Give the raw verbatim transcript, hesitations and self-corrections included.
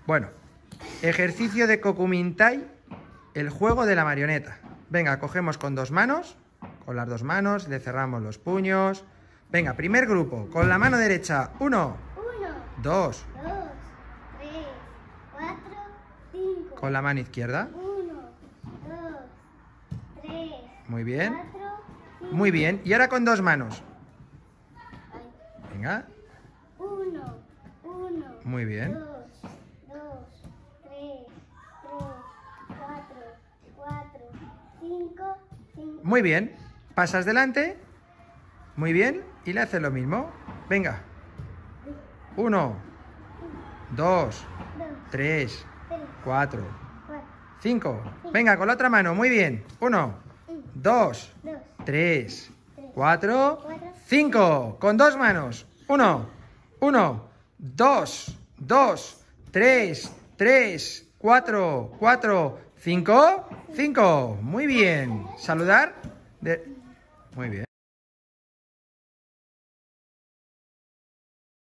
Bueno, ejercicio de Kokumintai, el juego de la marioneta. Venga, cogemos con dos manos, con las dos manos, le cerramos los puños. Venga, primer grupo, con la mano derecha, uno, Uno, dos, dos, tres, cuatro, cinco. con la mano izquierda. Uno, dos, tres, Muy bien, cuatro, cinco. muy bien. Y ahora con dos manos. Ay. Venga, Uno, uno. muy bien. Dos, dos, tres, tres, cuatro, cuatro, cinco, cinco. Muy bien. Pasas delante. Muy bien. Y le haces lo mismo. Venga. Uno, dos, Dos, tres, tres, cuatro, cuatro, cinco. Venga, con la otra mano. Muy bien. Uno, dos, dos, tres, cuatro, cuatro. cinco. Con dos manos. Uno, uno, dos, dos, tres, tres, cuatro, cuatro, cinco, cinco. Muy bien. Saludar. De... Muy bien.